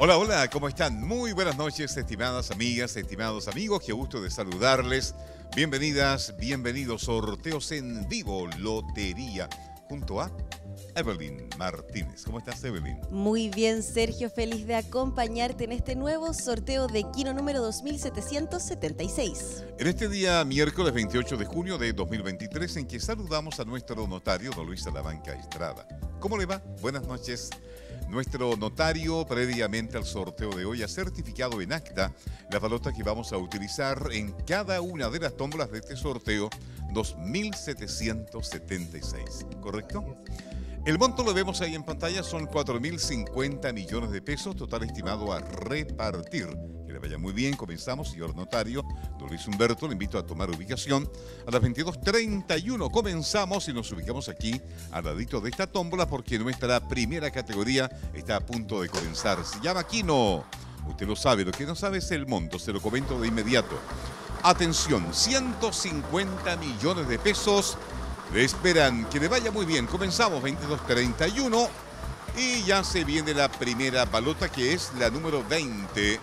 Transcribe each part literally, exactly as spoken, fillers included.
Hola, hola, ¿cómo están? Muy buenas noches, estimadas amigas, estimados amigos. Qué gusto de saludarles. Bienvenidas, bienvenidos. Sorteos en vivo, Lotería, junto a Evelyn Martínez. ¿Cómo estás, Evelyn? Muy bien, Sergio. Feliz de acompañarte en este nuevo sorteo de Kino número dos mil setecientos setenta y seis. En este día, miércoles veintiocho de junio de dos mil veintitrés, en que saludamos a nuestro notario, don Luis Salamanca Estrada. ¿Cómo le va? Buenas noches. Nuestro notario, previamente al sorteo de hoy, ha certificado en acta la balota que vamos a utilizar en cada una de las tómbolas de este sorteo dos mil setecientos setenta y seis, ¿correcto? El monto lo vemos ahí en pantalla, son cuatro mil cincuenta millones de pesos, total estimado a repartir. Que le vaya muy bien, comenzamos, señor notario, don Luis Humberto, le invito a tomar ubicación. A las veintidós treinta y uno comenzamos y nos ubicamos aquí al ladito de esta tómbola porque nuestra primera categoría está a punto de comenzar. Se llama Kino. Usted lo sabe, lo que no sabe es el monto, se lo comento de inmediato. Atención, ciento cincuenta millones de pesos. Le esperan que le vaya muy bien. Comenzamos veintidós treinta y uno y ya se viene la primera balota, que es la número veinte.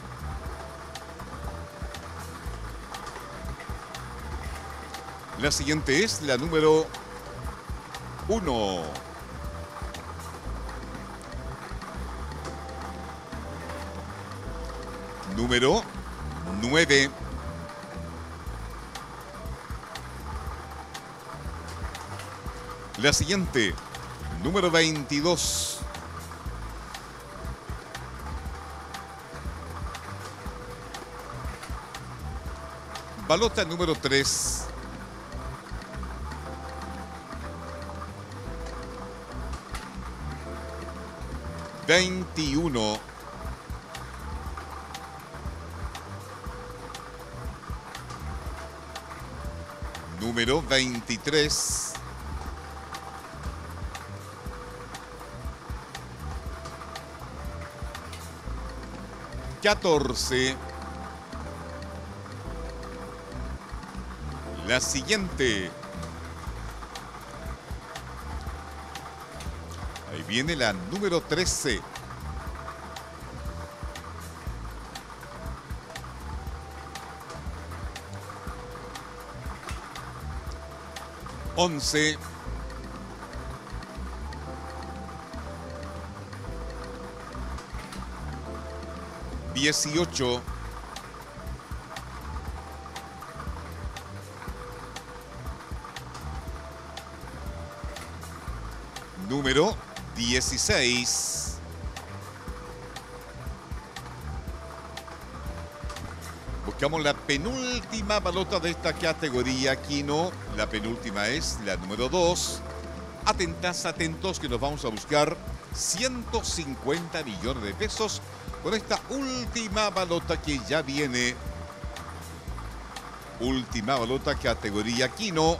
La siguiente es la número uno. Número nueve. La siguiente, número veintidós. Balota número tres. veintiuno. Número veintitrés. catorce. La siguiente. Ahí viene la número trece. once. dieciocho. Número dieciséis. Buscamos la penúltima balota de esta categoría, Kino. La penúltima es la número dos. Atentas, atentos, que nos vamos a buscar ciento cincuenta millones de pesos con esta última balota que ya viene. Última balota, categoría Kino.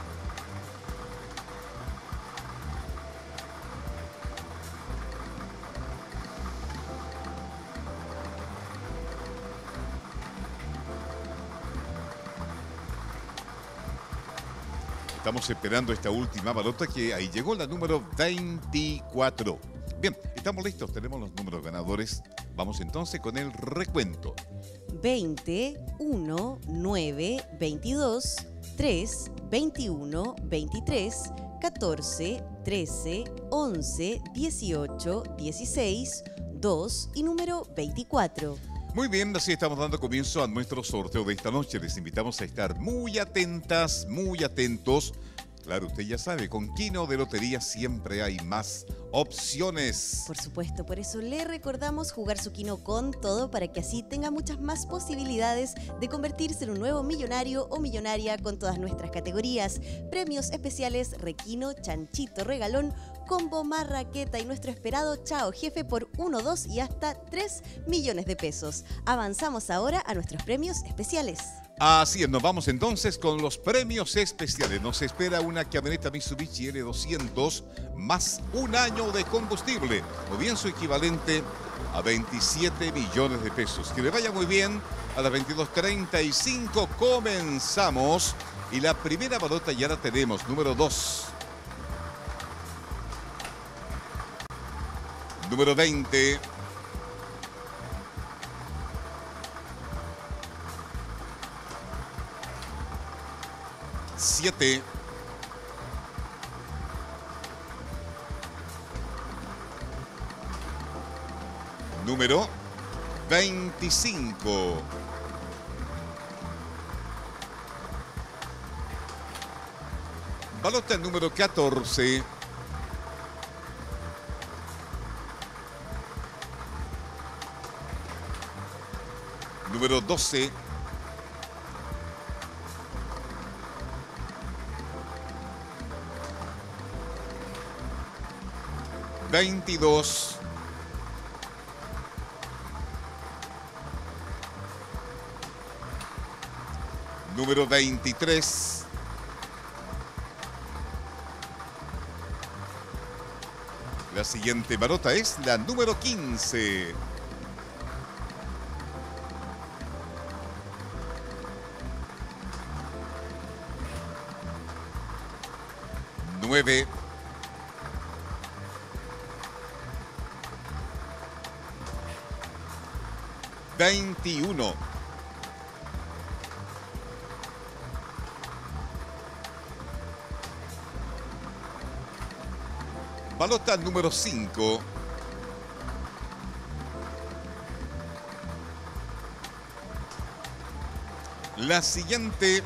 Estamos esperando esta última balota, que ahí llegó la número veinticuatro. Bien, estamos listos, tenemos los números ganadores. Vamos entonces con el recuento. veinte, uno, nueve, veintidós, tres, veintiuno, veintitrés, catorce, trece, once, dieciocho, dieciséis, dos y número veinticuatro. Muy bien, así estamos dando comienzo a nuestro sorteo de esta noche. Les invitamos a estar muy atentas, muy atentos. Claro, usted ya sabe, con Kino de Lotería siempre hay más opciones. Por supuesto, por eso le recordamos jugar su Kino con todo para que así tenga muchas más posibilidades de convertirse en un nuevo millonario o millonaria con todas nuestras categorías. Premios especiales, Requino, Chanchito, Regalón, Combo, Marraqueta y nuestro esperado Chao Jefe por uno, dos y hasta tres millones de pesos. Avanzamos ahora a nuestros premios especiales. Así es, nos vamos entonces con los premios especiales. Nos espera una camioneta Mitsubishi L doscientos más un año de combustible, o bien su equivalente a veintisiete millones de pesos. Que le vaya muy bien. A las veintidós treinta y cinco comenzamos y la primera balota ya la tenemos, número dos. Número veinte. siete. Número veinticinco. Balota número catorce. Número doce. veintidós. Número veintitrés. La siguiente balota es la número quince. nueve. veintiuno. Balota número cinco. La siguiente,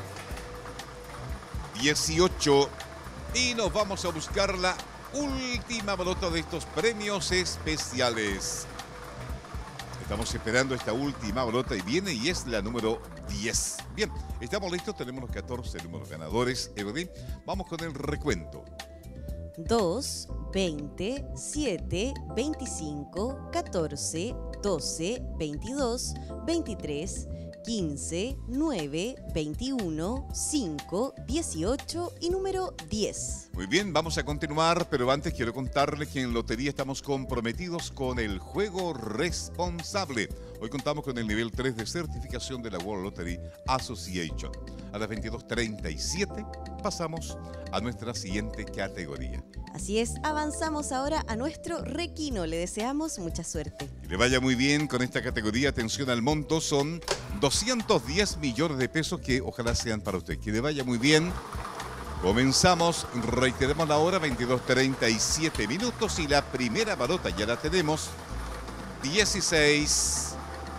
dieciocho. Y nos vamos a buscar la última balota de estos premios especiales. Estamos esperando esta última balota y viene y es la número diez. Bien, estamos listos, tenemos los catorce números ganadores. Evelyn, vamos con el recuento. dos, veinte, siete, veinticinco, catorce, doce, veintidós, veintitrés, quince, nueve, veintiuno, cinco, dieciocho y número diez. Muy bien, vamos a continuar, pero antes quiero contarles que en Lotería estamos comprometidos con el juego responsable. Hoy contamos con el nivel tres de certificación de la World Lottery Association. A las veintidós treinta y siete pasamos a nuestra siguiente categoría. Así es, avanzamos ahora a nuestro Requino. Le deseamos mucha suerte. Que le vaya muy bien con esta categoría. Atención al monto, son doscientos diez millones de pesos que ojalá sean para usted. Que le vaya muy bien. Comenzamos, reiteremos la hora, veintidós treinta y siete minutos y la primera balota ya la tenemos. dieciséis.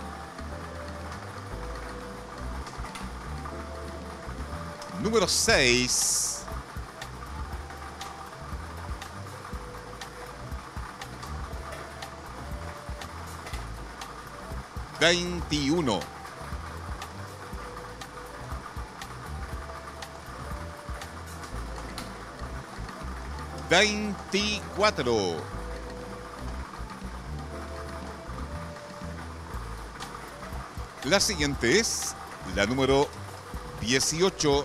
Número seis. veintiuno. veinticuatro. La siguiente es la número dieciocho.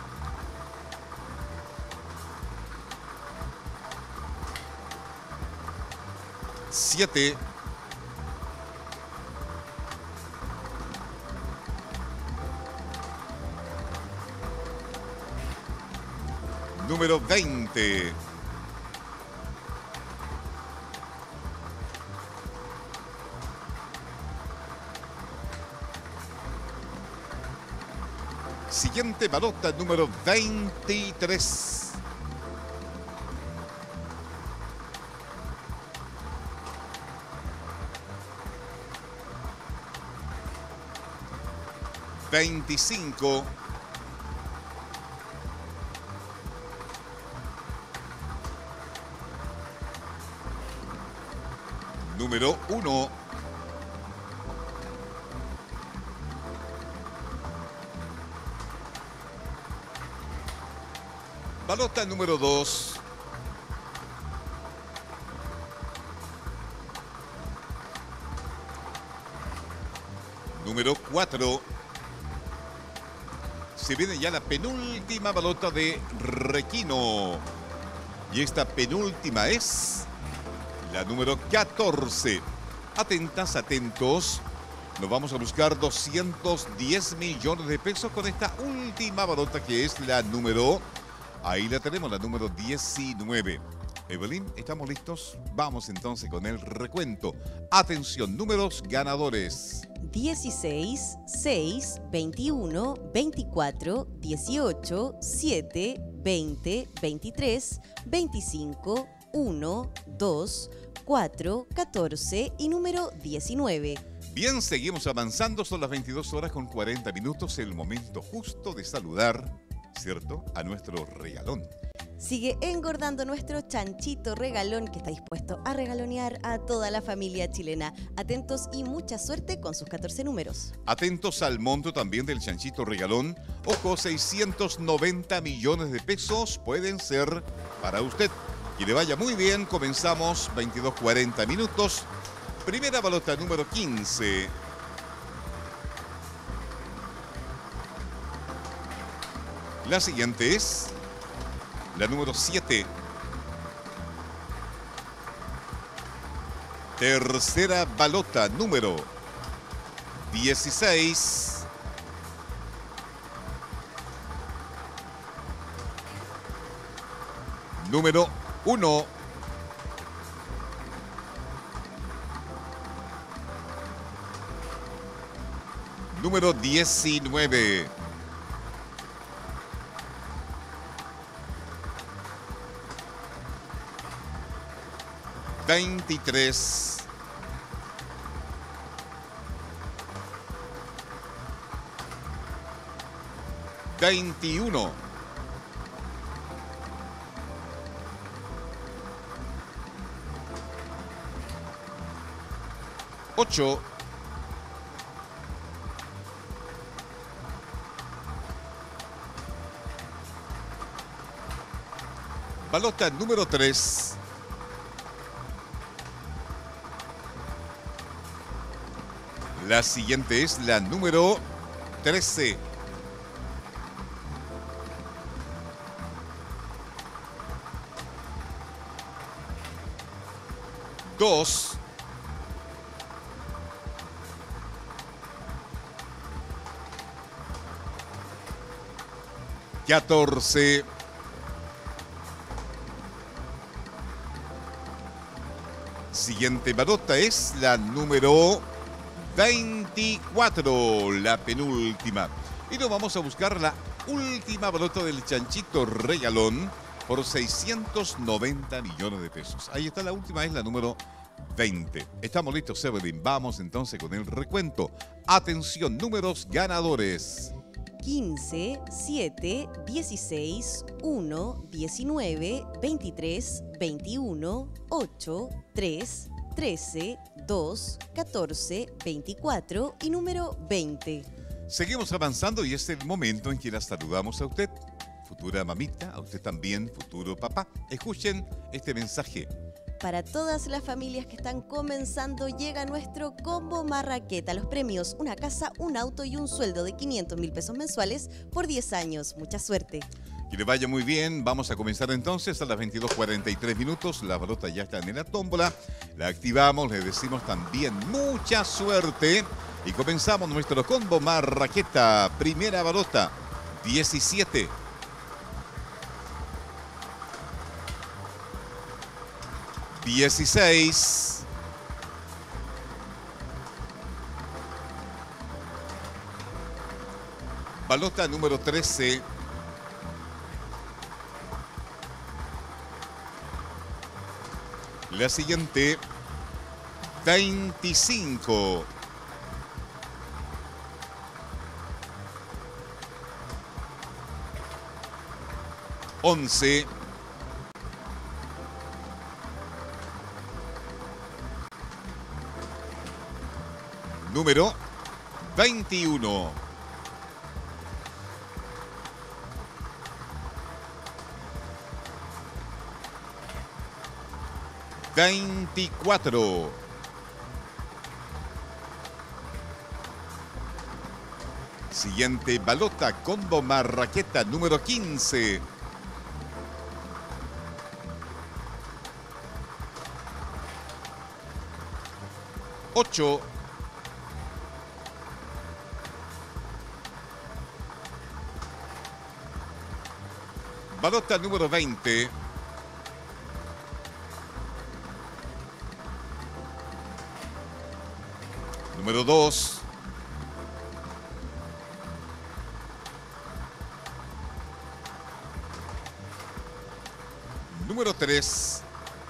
siete. Número veinte. Siguiente balota, número veintitrés. veinticinco. Número uno. Balota número dos. Número cuatro. Se viene ya la penúltima balota de Requino. Y esta penúltima es la número catorce. Atentas, atentos. Nos vamos a buscar doscientos diez millones de pesos con esta última balota que es la número... Ahí la tenemos, la número diecinueve. Evelyn, ¿estamos listos? Vamos entonces con el recuento. Atención, números ganadores. dieciséis, seis, veintiuno, veinticuatro, dieciocho, siete, veinte, veintitrés, veinticinco, uno, dos, cuatro, catorce y número diecinueve. Bien, seguimos avanzando. Son las veintidós horas con cuarenta minutos. El momento justo de saludar, ¿cierto?, a nuestro regalón. Sigue engordando nuestro chanchito regalón que está dispuesto a regalonear a toda la familia chilena. Atentos y mucha suerte con sus catorce números. Atentos al monto también del chanchito regalón. Ojo, seiscientos noventa millones de pesos pueden ser para usted. Y le vaya muy bien. Comenzamos, veintidós cuarenta minutos. Primera balota número quince. La siguiente es la número siete. Tercera balota número dieciséis. Número uno. Número diecinueve. veintitrés. veintiuno. ocho. Balota número tres. La siguiente es la número trece. Dos. Catorce. Siguiente balota es la número veinticuatro, la penúltima. Y nos vamos a buscar la última balota del chanchito regalón por seiscientos noventa millones de pesos. Ahí está la última, es la número veinte. Estamos listos, Evelyn. Vamos entonces con el recuento. Atención, números ganadores. quince, siete, dieciséis, uno, diecinueve, veintitrés, veintiuno, ocho, tres, trece, dos, catorce, veinticuatro y número veinte. Seguimos avanzando y es el momento en que la saludamos a usted, futura mamita, a usted también, futuro papá. Escuchen este mensaje. Para todas las familias que están comenzando, llega nuestro combo Marraqueta. Los premios: una casa, un auto y un sueldo de quinientos mil pesos mensuales por diez años. Mucha suerte. Que le vaya muy bien. Vamos a comenzar entonces a las veintidós cuarenta y tres minutos. Las balotas ya están en la tómbola. La activamos, le decimos también mucha suerte. Y comenzamos nuestro combo Marraqueta. Primera balota, diecisiete. dieciséis. Balota número trece. La siguiente, veinticinco. once. Número veintiuno. veinticuatro. Siguiente balota, combo Marraqueta número quince. ocho. Balota número veinte. Número dos. Número tres.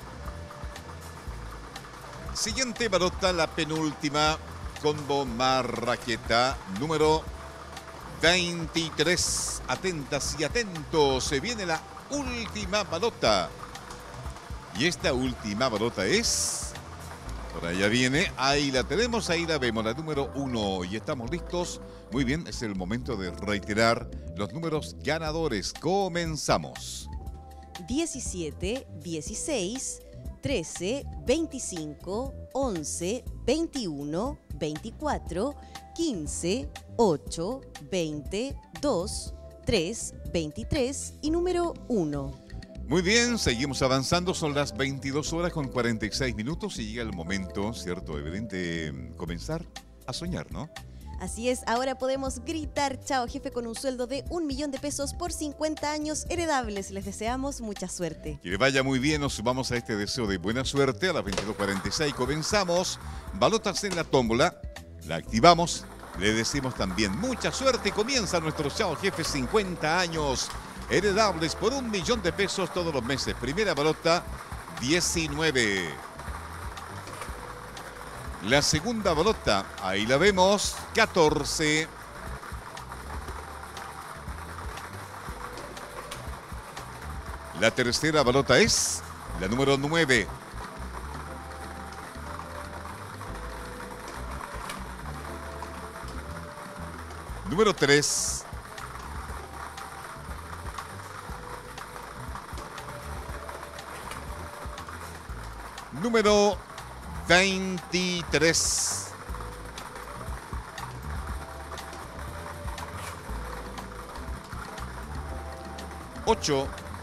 Siguiente balota, la penúltima, combo marraqueta, número veintitrés. Atentas y atentos, se viene la última balota. Y esta última balota es... Por allá viene, ahí la tenemos, ahí la vemos, la número uno. Y estamos listos. Muy bien, es el momento de reiterar los números ganadores. Comenzamos. diecisiete, dieciséis, trece, veinticinco, once, veintiuno, veinticuatro, quince, ocho, veinte, dos, tres, veintitrés y número uno. Muy bien, seguimos avanzando, son las veintidós horas con cuarenta y seis minutos y llega el momento, ¿cierto, Evelyn, de comenzar a soñar, ¿no? Así es, ahora podemos gritar chao jefe con un sueldo de un millón de pesos por cincuenta años heredables. Les deseamos mucha suerte. Que le vaya muy bien, nos sumamos a este deseo de buena suerte. A las veintidós cuarenta y seis comenzamos. Balotas en la tómbola, la activamos. Le decimos también mucha suerte y comienza nuestro chao jefe cincuenta años heredables por un millón de pesos todos los meses. Primera balota, diecinueve. La segunda balota, ahí la vemos, catorce. La tercera balota es la número nueve. Número tres. Número veintitrés. ocho.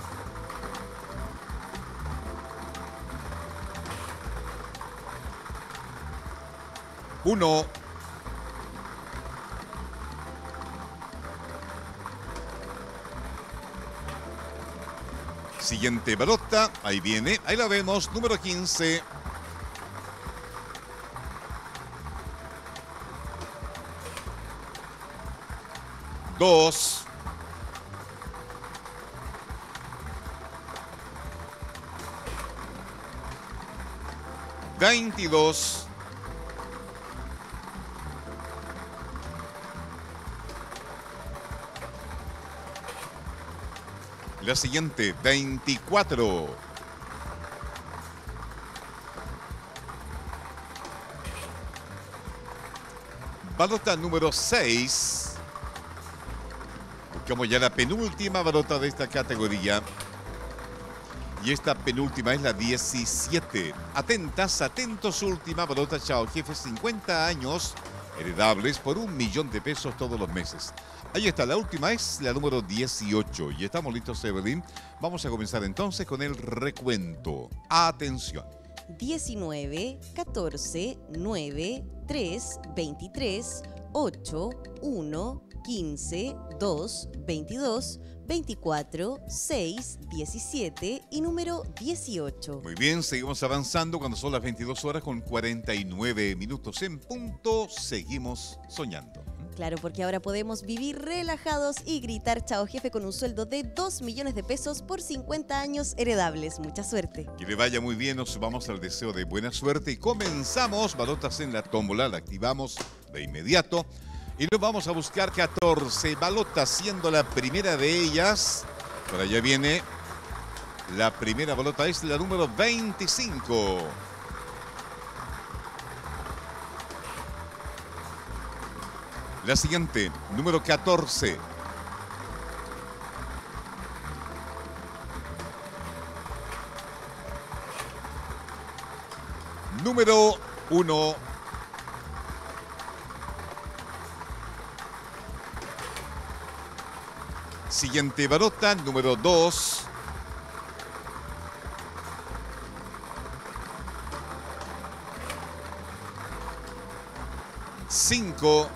uno. Siguiente balota, ahí viene, ahí la vemos, número quince. dos. veintidós. La siguiente, veinticuatro. Balota número seis. Buscamos ya la penúltima balota de esta categoría. Y esta penúltima es la diecisiete. Atentas, atentos, última balota, chao jefe, cincuenta años heredables por un millón de pesos todos los meses. Ahí está, la última es la número dieciocho. Y estamos listos, Evelyn. Vamos a comenzar entonces con el recuento. Atención. diecinueve, catorce, nueve, tres, veintitrés, ocho, uno, quince, dos, veintidós, veinticuatro, seis, diecisiete y número dieciocho. Muy bien, seguimos avanzando cuando son las veintidós horas con cuarenta y nueve minutos en punto. Seguimos soñando. Claro, porque ahora podemos vivir relajados y gritar chao jefe con un sueldo de dos millones de pesos por cincuenta años heredables. Mucha suerte. Que le vaya muy bien, nos sumamos al deseo de buena suerte y comenzamos. Balotas en la tómbola, la activamos de inmediato. Y nos vamos a buscar catorce balotas, siendo la primera de ellas. Por allá viene la primera balota, es la número veinticinco. La siguiente, número catorce. Número uno. Siguiente balota, número dos. cinco.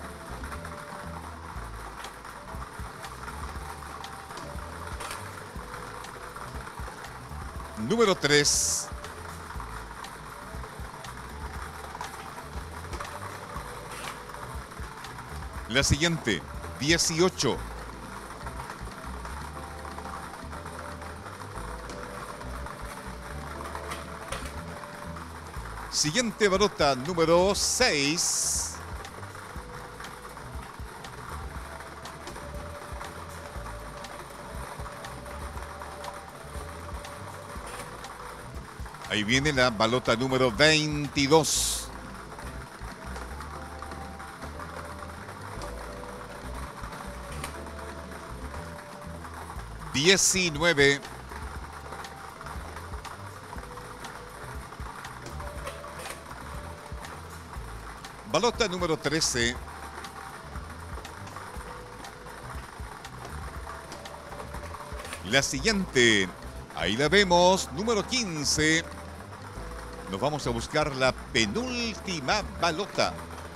Número tres. La siguiente, dieciocho. Siguiente balota, número seis. Ahí viene la balota número veintidós. diecinueve. Balota número trece. La siguiente, ahí la vemos, número quince. Nos vamos a buscar la penúltima balota.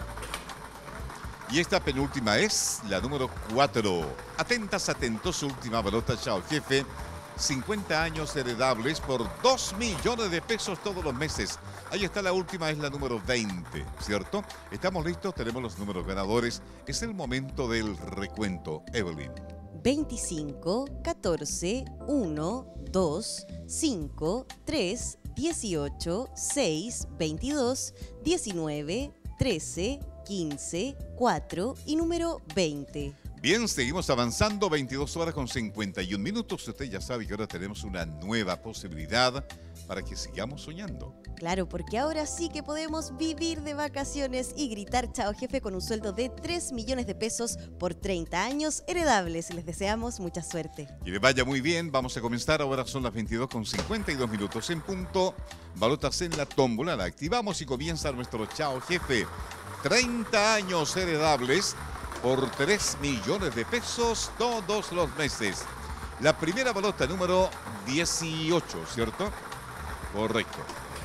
Y esta penúltima es la número cuatro. Atentas, atentos, última balota, chao jefe. cincuenta años heredables por dos millones de pesos todos los meses. Ahí está la última, es la número veinte, ¿cierto? Estamos listos, tenemos los números ganadores. Es el momento del recuento. Evelyn. veinticinco, catorce, uno, dos, cinco, tres, dieciocho, seis, veintidós, diecinueve, trece, quince, cuatro y número veinte. Bien, seguimos avanzando, veintidós horas con cincuenta y un minutos. Usted ya sabe que ahora tenemos una nueva posibilidad para que sigamos soñando. Claro, porque ahora sí que podemos vivir de vacaciones y gritar chao jefe con un sueldo de tres millones de pesos por treinta años heredables. Les deseamos mucha suerte. Que les vaya muy bien. Vamos a comenzar. Ahora son las veintidós con cincuenta y dos minutos en punto. Balotas en la tómbola. La activamos y comienza nuestro chao jefe. treinta años heredables por tres millones de pesos todos los meses. La primera balota número dieciocho, ¿cierto? Correcto.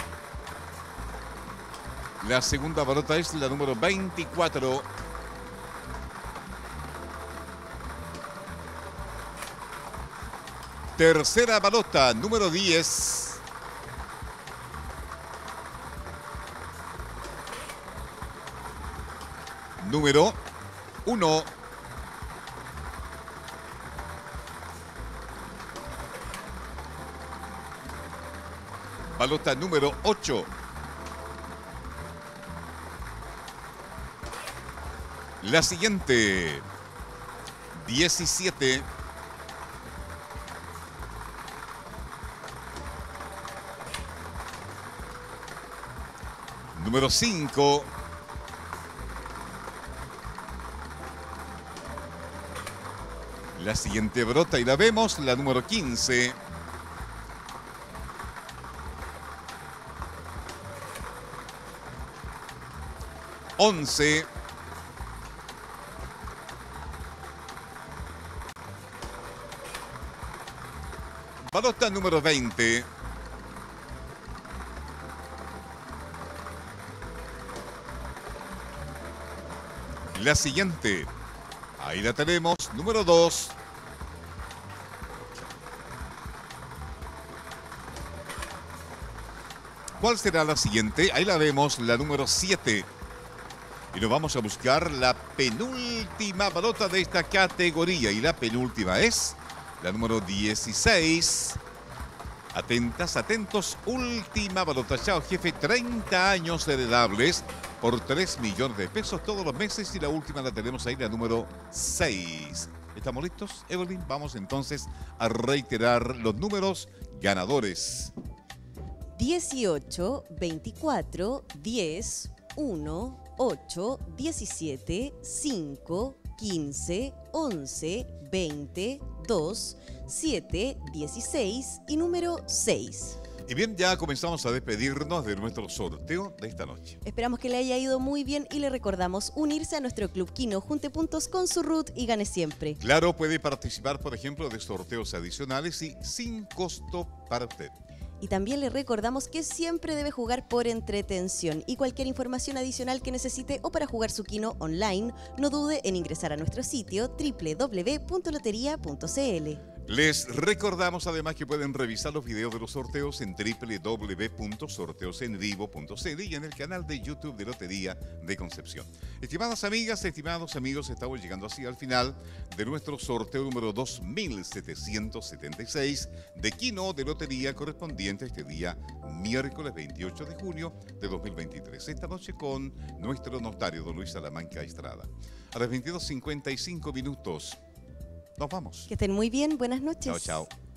La segunda balota es la número veinticuatro. Tercera balota, número diez. Número uno. Balota número ocho. La siguiente, diecisiete. Número cinco. La siguiente brota y la vemos, la número quince. once. Balota número veinte. La siguiente, ahí la tenemos, número dos. ¿Cuál será la siguiente? Ahí la vemos, la número siete. Y nos vamos a buscar la penúltima balota de esta categoría. Y la penúltima es la número dieciséis. Atentas, atentos, última balota. Chao, jefe, treinta años heredables por tres millones de pesos todos los meses. Y la última la tenemos ahí, la número seis. ¿Estamos listos, Evelyn? Vamos entonces a reiterar los números ganadores. dieciocho, veinticuatro, diez, uno, ocho, diecisiete, cinco, quince, once, veinte, dos, siete, dieciséis y número seis. Y bien, ya comenzamos a despedirnos de nuestro sorteo de esta noche. Esperamos que le haya ido muy bien y le recordamos unirse a nuestro Club Kino, junte puntos con su R U T y gane siempre. Claro, puede participar, por ejemplo, de sorteos adicionales y sin costo para usted. Y también le recordamos que siempre debe jugar por entretención y cualquier información adicional que necesite o para jugar su Kino online, no dude en ingresar a nuestro sitio doble u doble u doble u punto lotería punto c l. Les recordamos además que pueden revisar los videos de los sorteos en doble u doble u doble u punto sorteos en vivo punto c l y en el canal de YouTube de Lotería de Concepción. Estimadas amigas, estimados amigos, estamos llegando así al final de nuestro sorteo número dos mil setecientos setenta y seis de Quino de Lotería correspondiente a este día miércoles veintiocho de junio de dos mil veintitrés. Esta noche con nuestro notario, don Luis Salamanca Estrada. A las veintidós cincuenta y cinco minutos. Nos vamos. Que estén muy bien. Buenas noches. Chao, chao.